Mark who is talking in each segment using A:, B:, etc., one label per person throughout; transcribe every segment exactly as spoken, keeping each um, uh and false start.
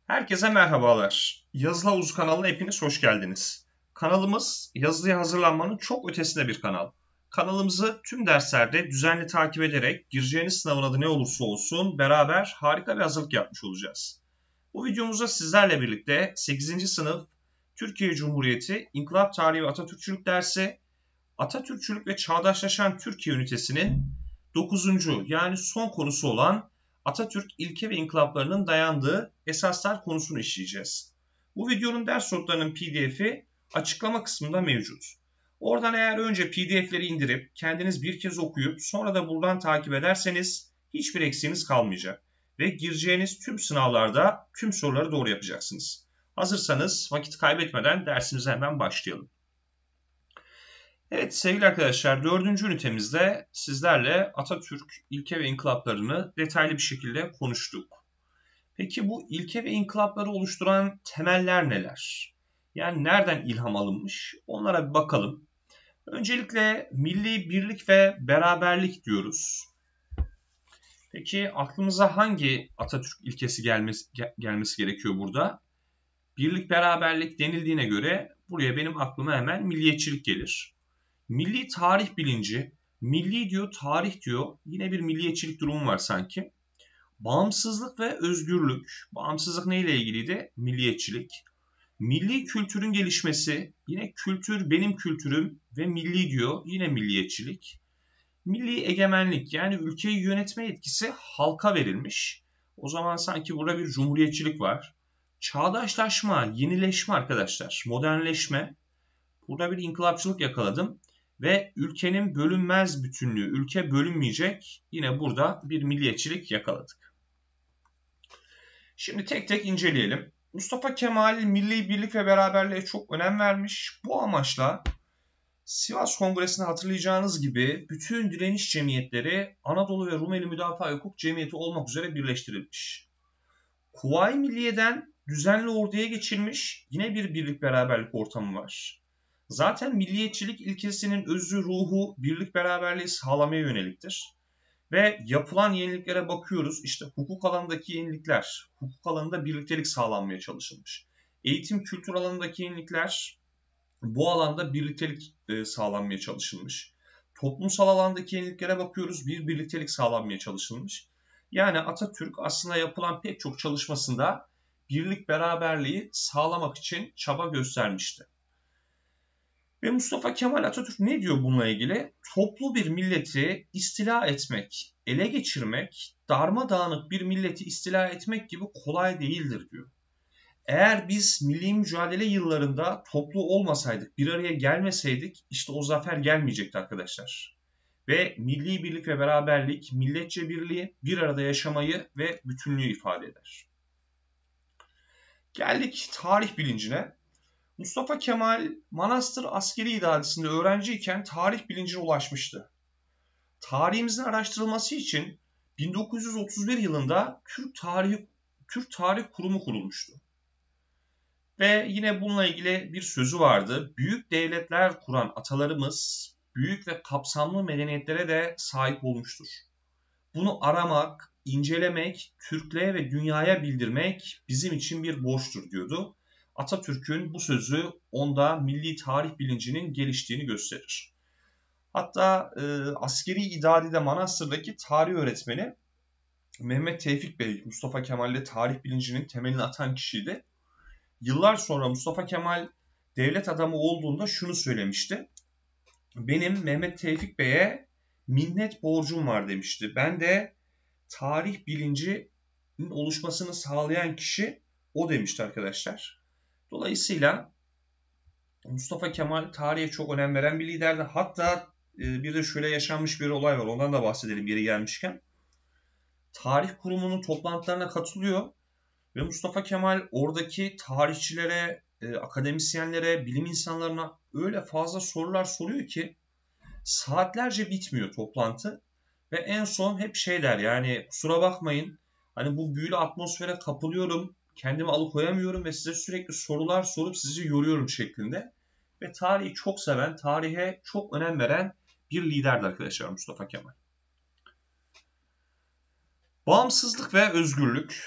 A: Herkese merhabalar. Yazılı Havuz kanalına hepiniz hoş geldiniz. Kanalımız yazılıya hazırlanmanın çok ötesinde bir kanal. Kanalımızı tüm derslerde düzenli takip ederek gireceğiniz sınavın adı ne olursa olsun beraber harika bir hazırlık yapmış olacağız. Bu videomuzda sizlerle birlikte sekizinci sınıf Türkiye Cumhuriyeti İnkılap Tarihi ve Atatürkçülük dersi, Atatürkçülük ve Çağdaşlaşan Türkiye ünitesinin dokuzuncu yani son konusu olan Atatürk ilke ve inkılaplarının dayandığı esaslar konusunu işleyeceğiz. Bu videonun ders notlarının P D F'i açıklama kısmında mevcut. Oradan eğer önce P D F'leri indirip kendiniz bir kez okuyup sonra da buradan takip ederseniz hiçbir eksiğiniz kalmayacak. Ve gireceğiniz tüm sınavlarda tüm soruları doğru yapacaksınız. Hazırsanız vakit kaybetmeden dersimize hemen başlayalım. Evet sevgili arkadaşlar, dördüncü ünitemizde sizlerle Atatürk ilke ve inkılaplarını detaylı bir şekilde konuştuk. Peki bu ilke ve inkılapları oluşturan temeller neler? Yani nereden ilham alınmış? Onlara bir bakalım. Öncelikle milli birlik ve beraberlik diyoruz. Peki aklımıza hangi Atatürk ilkesi gelmesi, gelmesi gerekiyor burada? Birlik beraberlik denildiğine göre buraya benim aklıma hemen milliyetçilik gelir. Milli tarih bilinci, milli diyor, tarih diyor. Yine bir milliyetçilik durumu var sanki. Bağımsızlık ve özgürlük. Bağımsızlık neyle ilgiliydi? Milliyetçilik. Milli kültürün gelişmesi. Yine kültür benim kültürüm ve milli diyor. Yine milliyetçilik. Milli egemenlik yani ülkeyi yönetme yetkisi halka verilmiş. O zaman sanki burada bir cumhuriyetçilik var. Çağdaşlaşma, yenileşme arkadaşlar. Modernleşme. Burada bir inkılapçılık yakaladım. Ve ülkenin bölünmez bütünlüğü, ülke bölünmeyecek. Yine burada bir milliyetçilik yakaladık. Şimdi tek tek inceleyelim. Mustafa Kemal milli birlik ve beraberliğe çok önem vermiş. Bu amaçla Sivas Kongresi'ni hatırlayacağınız gibi bütün direniş cemiyetleri Anadolu ve Rumeli Müdafaa Hukuk Cemiyeti olmak üzere birleştirilmiş. Kuvayi Milliye'den düzenli orduya geçilmiş yine bir birlik beraberlik ortamı var. Zaten milliyetçilik ilkesinin özü ruhu birlik beraberliği sağlamaya yöneliktir. Ve yapılan yeniliklere bakıyoruz. İşte hukuk alanındaki yenilikler, hukuk alanında birliktelik sağlanmaya çalışılmış. Eğitim kültür alanındaki yenilikler bu alanda birliktelik sağlanmaya çalışılmış. Toplumsal alandaki yeniliklere bakıyoruz. Bir birliktelik sağlanmaya çalışılmış. Yani Atatürk aslında yapılan pek çok çalışmasında birlik beraberliği sağlamak için çaba göstermişti. Ve Mustafa Kemal Atatürk ne diyor bununla ilgili? Toplu bir milleti istila etmek, ele geçirmek, darmadağınık bir milleti istila etmek gibi kolay değildir diyor. Eğer biz milli mücadele yıllarında toplu olmasaydık, bir araya gelmeseydik işte o zafer gelmeyecekti arkadaşlar. Ve milli birlik ve beraberlik, milletçe birliği, bir arada yaşamayı ve bütünlüğü ifade eder. Geldik tarih bilincine. Mustafa Kemal Manastır Askeri İdaresi'nde öğrenciyken tarih bilincine ulaşmıştı. Tarihimizin araştırılması için bin dokuz yüz otuz bir yılında Türk Tarihi Türk Tarih Kurumu kurulmuştu. Ve yine bununla ilgili bir sözü vardı. Büyük devletler kuran atalarımız büyük ve kapsamlı medeniyetlere de sahip olmuştur. Bunu aramak, incelemek, Türklüğe ve dünyaya bildirmek bizim için bir borçtur diyordu. Atatürk'ün bu sözü onda milli tarih bilincinin geliştiğini gösterir. Hatta e, askeri idarede Manastır'daki tarih öğretmeni Mehmet Tevfik Bey, Mustafa Kemal'le tarih bilincinin temelini atan kişiydi. Yıllar sonra Mustafa Kemal devlet adamı olduğunda şunu söylemişti. Benim Mehmet Tevfik Bey'e minnet borcum var demişti. Ben de tarih bilincinin oluşmasını sağlayan kişi o demişti arkadaşlar. Dolayısıyla Mustafa Kemal tarihe çok önem veren bir liderdi. Hatta bir de şöyle yaşanmış bir olay var. Ondan da bahsedelim yeri gelmişken. Tarih kurumunun toplantılarına katılıyor ve Mustafa Kemal oradaki tarihçilere, akademisyenlere, bilim insanlarına öyle fazla sorular soruyor ki saatlerce bitmiyor toplantı. Ve en son hep şey der, yani kusura bakmayın hani bu büyülü atmosfere kapılıyorum, kendimi alıkoyamıyorum ve size sürekli sorular sorup sizi yoruyorum şeklinde. Ve tarihi çok seven, tarihe çok önem veren bir liderdi arkadaşlar Mustafa Kemal. Bağımsızlık ve özgürlük.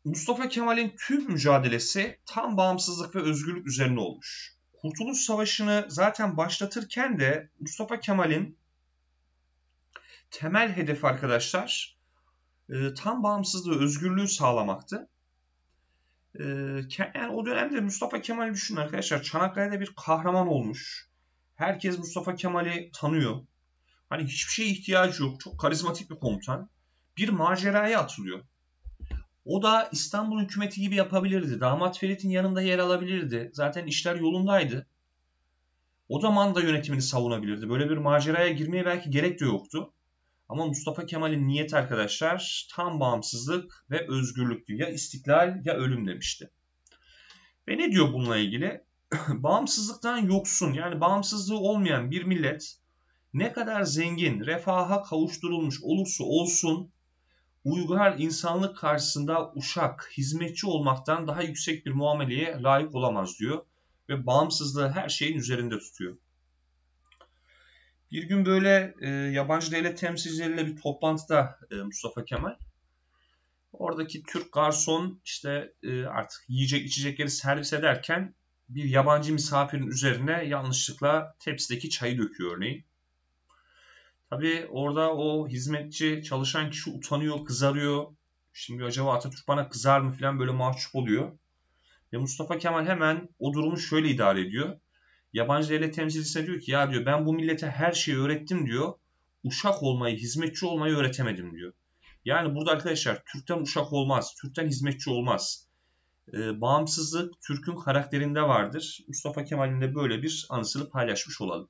A: Mustafa Kemal'in tüm mücadelesi tam bağımsızlık ve özgürlük üzerine olmuş. Kurtuluş Savaşı'nı zaten başlatırken de Mustafa Kemal'in temel hedefi arkadaşlar e, tam bağımsızlığı ve özgürlüğü sağlamaktı. E, yani o dönemde Mustafa Kemal'i düşünün arkadaşlar. Çanakkale'de bir kahraman olmuş. Herkes Mustafa Kemal'i tanıyor. Hani hiçbir şeye ihtiyacı yok. Çok karizmatik bir komutan. Bir maceraya atılıyor. O da İstanbul hükümeti gibi yapabilirdi. Damat Ferit'in yanında yer alabilirdi. Zaten işler yolundaydı. O zaman da yönetimini savunabilirdi. Böyle bir maceraya girmeye belki gerek de yoktu. Ama Mustafa Kemal'in niyeti arkadaşlar tam bağımsızlık ve özgürlüktü. Ya istiklal ya ölüm demişti. Ve ne diyor bununla ilgili? Bağımsızlıktan yoksun, yani bağımsızlığı olmayan bir millet ne kadar zengin, refaha kavuşturulmuş olursa olsun uygar insanlık karşısında uşak, hizmetçi olmaktan daha yüksek bir muameleye layık olamaz diyor. Ve bağımsızlığı her şeyin üzerinde tutuyor. Bir gün böyle e, yabancı devlet temsilcileriyle bir toplantıda e, Mustafa Kemal. Oradaki Türk garson işte e, artık yiyecek içecekleri servis ederken bir yabancı misafirin üzerine yanlışlıkla tepsideki çayı döküyor örneğin. Tabii orada o hizmetçi çalışan kişi utanıyor, kızarıyor. Şimdi acaba Atatürk bana kızar mı falan böyle mahcup oluyor. Ve Mustafa Kemal hemen o durumu şöyle idare ediyor. Yabancı devlet temsilcisine diyor ki ya diyor ben bu millete her şeyi öğrettim diyor. Uşak olmayı, hizmetçi olmayı öğretemedim diyor. Yani burada arkadaşlar Türk'ten uşak olmaz, Türk'ten hizmetçi olmaz. Ee, bağımsızlık Türk'ün karakterinde vardır. Mustafa Kemal'in de böyle bir anısını paylaşmış olalım.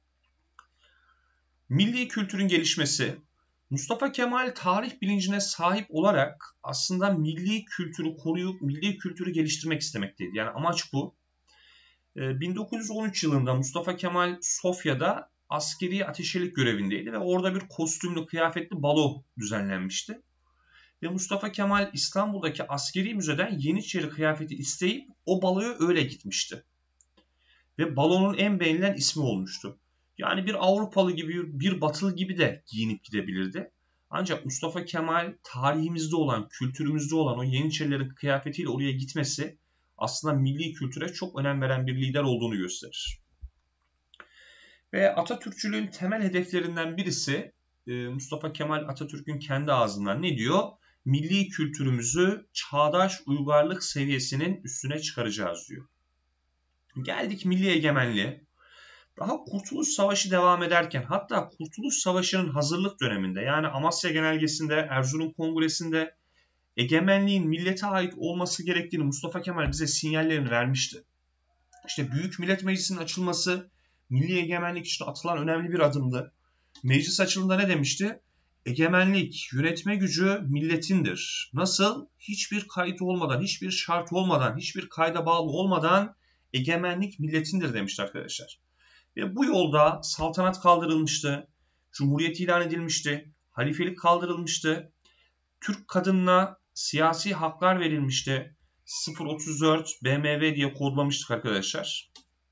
A: Milli kültürün gelişmesi. Mustafa Kemal tarih bilincine sahip olarak aslında milli kültürü koruyup milli kültürü geliştirmek istemekteydi. Yani amaç bu. bin dokuz yüz on üç yılında Mustafa Kemal Sofya'da askeri ateşelik görevindeydi ve orada bir kostümlü kıyafetli balo düzenlenmişti. Ve Mustafa Kemal İstanbul'daki askeri müzeden Yeniçeri kıyafeti isteyip o baloya öyle gitmişti. Ve balonun en beğenilen ismi olmuştu. Yani bir Avrupalı gibi, bir Batılı gibi de giyinip gidebilirdi. Ancak Mustafa Kemal tarihimizde olan, kültürümüzde olan o Yeniçerilerin kıyafetiyle oraya gitmesi aslında milli kültüre çok önem veren bir lider olduğunu gösterir. Ve Atatürkçülüğün temel hedeflerinden birisi Mustafa Kemal Atatürk'ün kendi ağzından ne diyor? Milli kültürümüzü çağdaş uygarlık seviyesinin üstüne çıkaracağız diyor. Geldik milli egemenliğe. Daha Kurtuluş Savaşı devam ederken, hatta Kurtuluş Savaşı'nın hazırlık döneminde, yani Amasya Genelgesi'nde, Erzurum Kongresi'nde egemenliğin millete ait olması gerektiğini Mustafa Kemal bize sinyallerini vermişti. İşte Büyük Millet Meclisi'nin açılması milli egemenlik için atılan önemli bir adımdı. Meclis açılımında ne demişti? Egemenlik, yönetme gücü milletindir. Nasıl? Hiçbir kayıt olmadan, hiçbir şart olmadan, hiçbir kayda bağlı olmadan egemenlik milletindir demişti arkadaşlar. Ve bu yolda saltanat kaldırılmıştı, cumhuriyet ilan edilmişti, halifelik kaldırılmıştı, Türk kadınına siyasi haklar verilmişti. sıfır otuz dört B M W diye kodlamıştık arkadaşlar.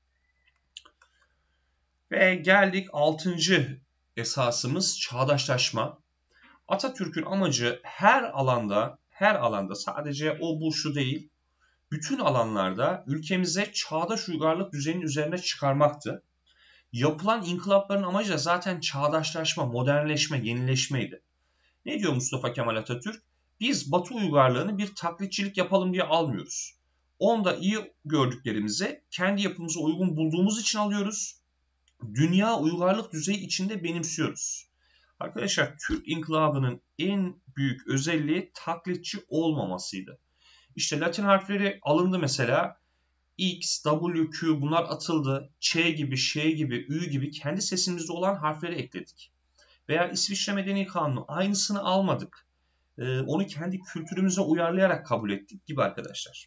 A: Ve geldik altıncı esasımız çağdaşlaşma. Atatürk'ün amacı her alanda, her alanda sadece o bu şu değil, bütün alanlarda ülkemize çağdaş uygarlık düzeninin üzerine çıkarmaktı. Yapılan inkılapların amacı da zaten çağdaşlaşma, modernleşme, yenileşmeydi. Ne diyor Mustafa Kemal Atatürk? Biz Batı uygarlığını bir taklitçilik yapalım diye almıyoruz. Onda iyi gördüklerimizi kendi yapımıza uygun bulduğumuz için alıyoruz. Dünya uygarlık düzeyi içinde benimsiyoruz. Arkadaşlar Türk İnkılabı'nın en büyük özelliği taklitçi olmamasıydı. İşte Latin harfleri alındı mesela. X, W, Q bunlar atıldı. Ç gibi, Ş gibi, Ü gibi kendi sesimizde olan harfleri ekledik. Veya İsviçre Medeni Kanunu aynısını almadık. Ee, onu kendi kültürümüze uyarlayarak kabul ettik gibi arkadaşlar.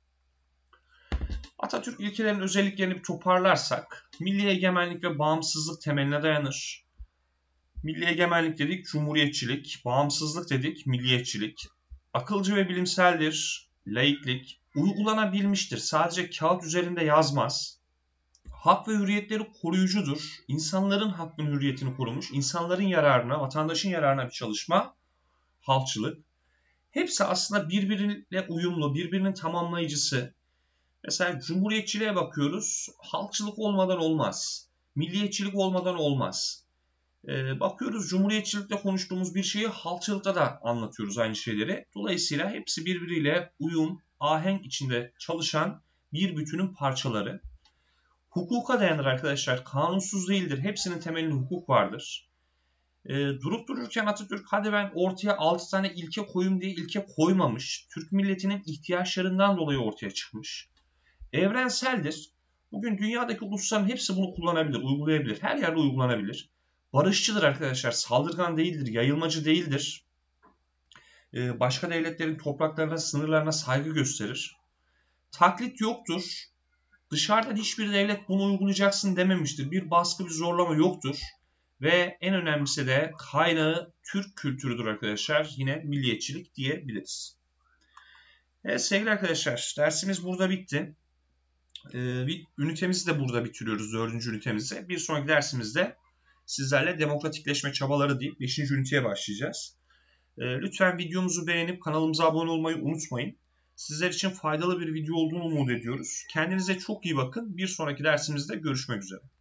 A: Atatürk ilkelerinin özelliklerini bir toparlarsak, milli egemenlik ve bağımsızlık temeline dayanır. Milli egemenlik dedik, cumhuriyetçilik, bağımsızlık dedik, milliyetçilik. Akılcı ve bilimseldir, laiklik, uygulanabilmiştir, sadece kağıt üzerinde yazmaz. Hak ve hürriyetleri koruyucudur, insanların hakkını hürriyetini korumuş, insanların yararına, vatandaşın yararına bir çalışma, halkçılık. hepsi aslında birbiriyle uyumlu, birbirinin tamamlayıcısı. Mesela cumhuriyetçiliğe bakıyoruz. Halkçılık olmadan olmaz. Milliyetçilik olmadan olmaz. Ee, bakıyoruz cumhuriyetçilikte konuştuğumuz bir şeyi halkçılıkta da anlatıyoruz aynı şeyleri. Dolayısıyla hepsi birbiriyle uyum, ahenk içinde çalışan bir bütünün parçaları. Hukuka dayanır arkadaşlar. Kanunsuz değildir. Hepsinin temelinde hukuk vardır. E, durup dururken Atatürk hadi ben ortaya altı tane ilke koyayım diye ilke koymamış. Türk milletinin ihtiyaçlarından dolayı ortaya çıkmış. Evrenseldir. Bugün dünyadaki ulusların hepsi bunu kullanabilir, uygulayabilir. Her yerde uygulanabilir. Barışçıdır arkadaşlar. Saldırgan değildir, yayılmacı değildir. E, başka devletlerin topraklarına, sınırlarına saygı gösterir. Taklit yoktur. Dışarıdan hiçbir devlet bunu uygulayacaksın dememiştir. Bir baskı, bir zorlama yoktur. Ve en önemlisi de kaynağı Türk kültürüdür arkadaşlar. Yine milliyetçilik diyebiliriz. Evet sevgili arkadaşlar, dersimiz burada bitti. Ee, ünitemizi de burada bitiriyoruz, dördüncü ünitemizi. Bir sonraki dersimizde sizlerle demokratikleşme çabaları deyip beşinci üniteye başlayacağız. Ee, lütfen videomuzu beğenip kanalımıza abone olmayı unutmayın. Sizler için faydalı bir video olduğunu umut ediyoruz. Kendinize çok iyi bakın. Bir sonraki dersimizde görüşmek üzere.